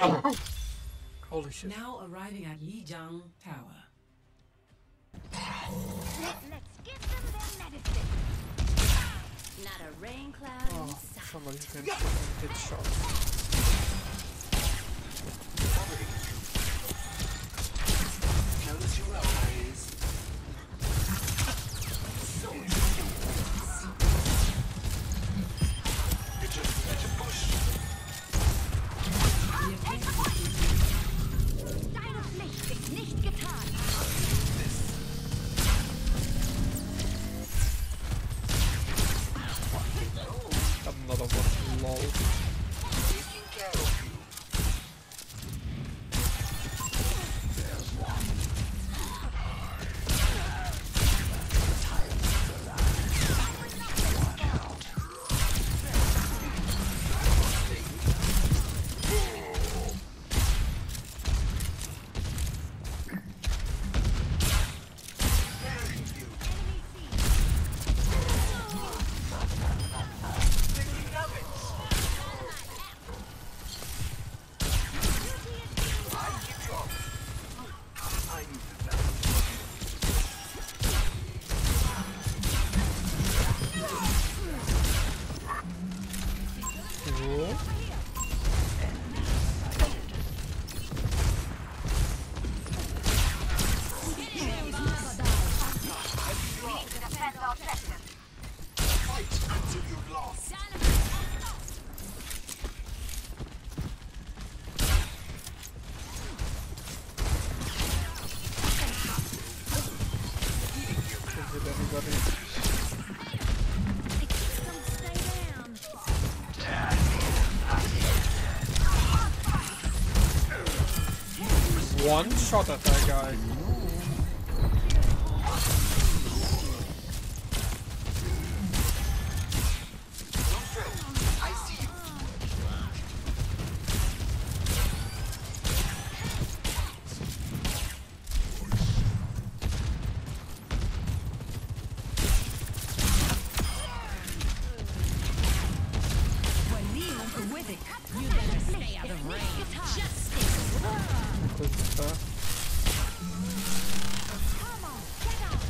Holy shit. Now arriving at Lijiang Tower. Let's give them their medicine. Not a rain cloud in Oh, sight. somebody can hit shots. Close your eyes. You just need to push. Deine Pflicht ist nicht getan. Another one. Lol. Taking care of you. One shot at that guy. I see you. You better stay out of range. Justice. Come on, get out.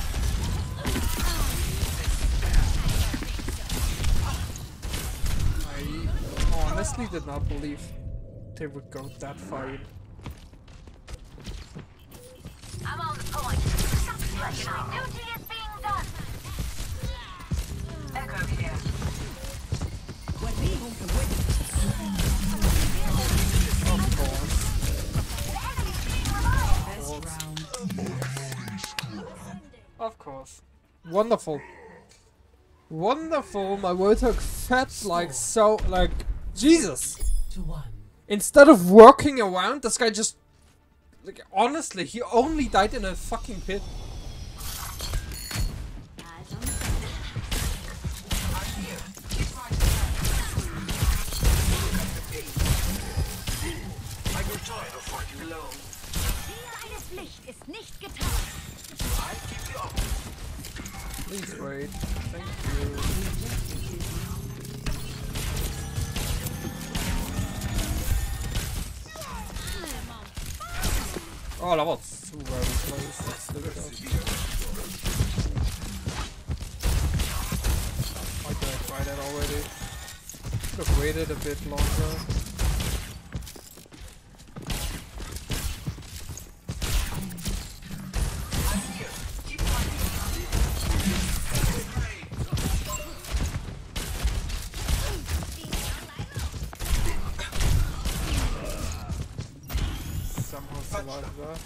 I honestly did not believe they would go that far in. I'm on the point. My duty is being done. Echo here. Of course. Wonderful. Wonderful. My Warthog fed like so, like, Jesus. 2-1. Instead of working around, this guy just, like, honestly, he only died in a fucking pit. Eyes on the fence. I got tired of fighting alone. Deine Pflicht ist nicht getan. I keep you up. Please wait. Thank you. Oh, that was too very close. Let's look it up. I could have tried that already. Could have waited a bit longer. Somehow survived that.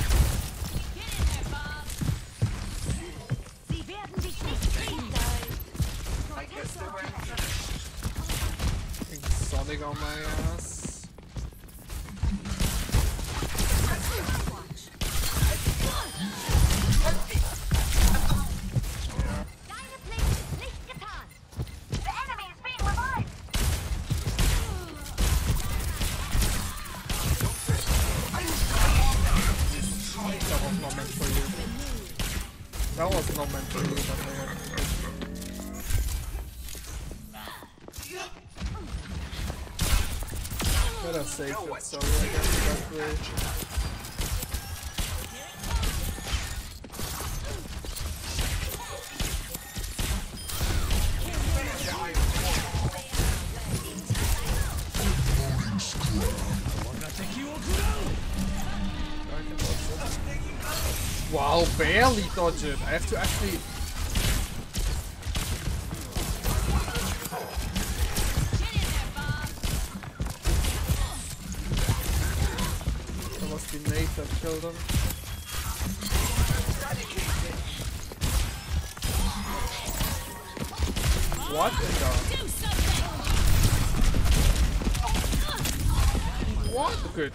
Sie werden dich nicht kriegen. I guess they went Fucking Sonic on my ass. Deine Pflicht ist nicht getan. The enemy is being revived. That was not meant for you. That was not meant for you, but Better safe than sorry, I guess, that way. Wow, barely dodge it. I have to actually... That must be Nate that killed him. What in the... What? Good.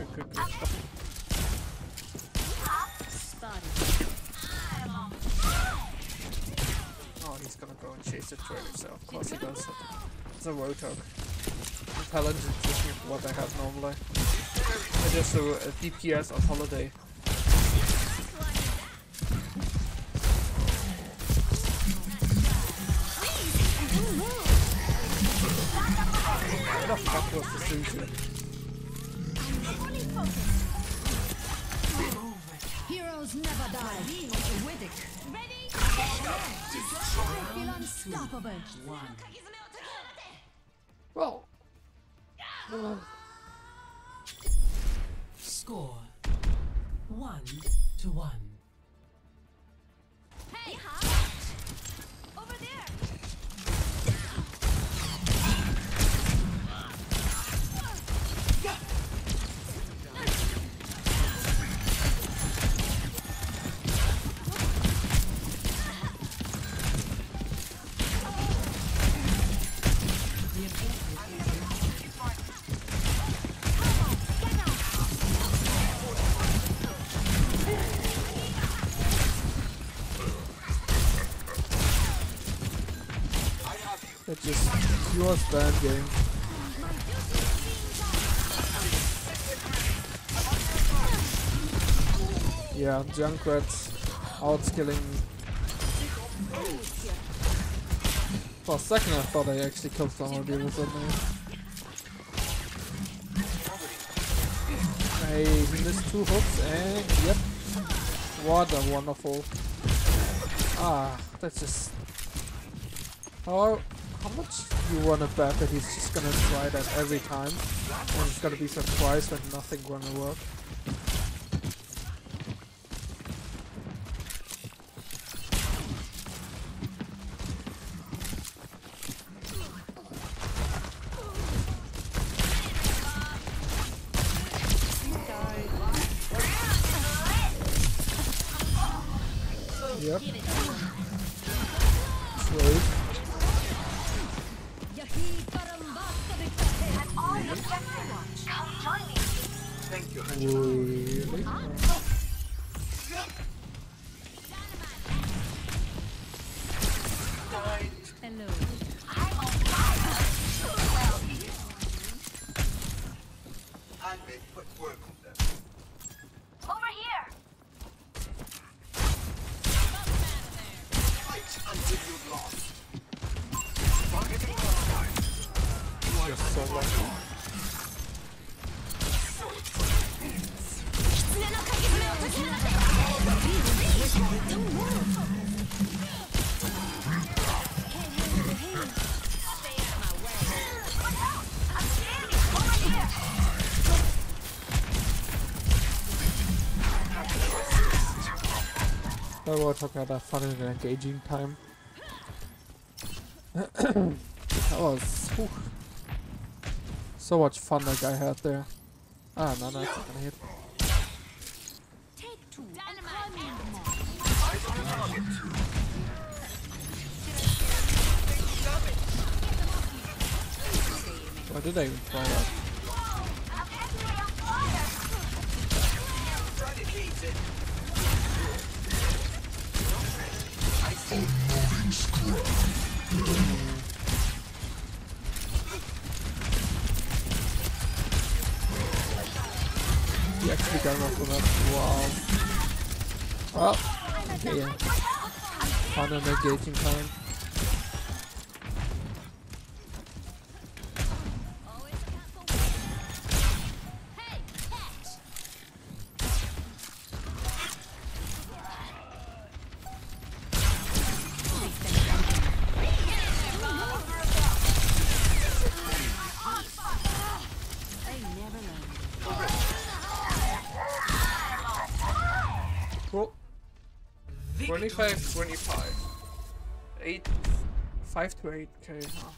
Oh, he's gonna go and chase the trailer, so of course he does. It's a Roadhog. Repellent is just what I have normally. I just do a DPS on holiday. Where the fuck was the Suzu? Heroes never die. Ready? I feel unstoppable. Well. Score 1-1. Hey, over there. It's just pure spam game. Yeah, Junkrat's outskilling. For a second I thought I actually killed someone with it suddenly. Hey, he missed 2 hooks and yep. What a wonderful. Ah, that's just... How much you wanna bet that he's just gonna try that every time and he's gonna be surprised when nothing gonna work? Yep. Sweet. Thank you. Really? Hello. I make quick work of them. Over here. Fight until you've lost. Targeting hostile. You're so lucky. Overwatch had a fun and engaging time. That was so much fun that guy had there. Ah, no, that's not gonna hit. Take 2. Why did I even try that? He actually got one from that. Wow. Well, okay, yeah. Fun and engaging time. 25, 25. 8, 5 to 8k, huh?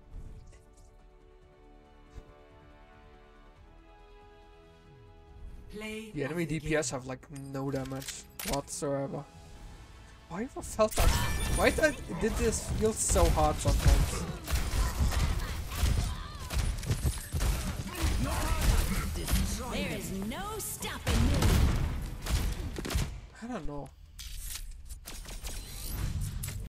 Play The enemy of the DPS have like no damage whatsoever. Why have I felt that? Why did this feel so hard sometimes? There is no stopping me. I don't know.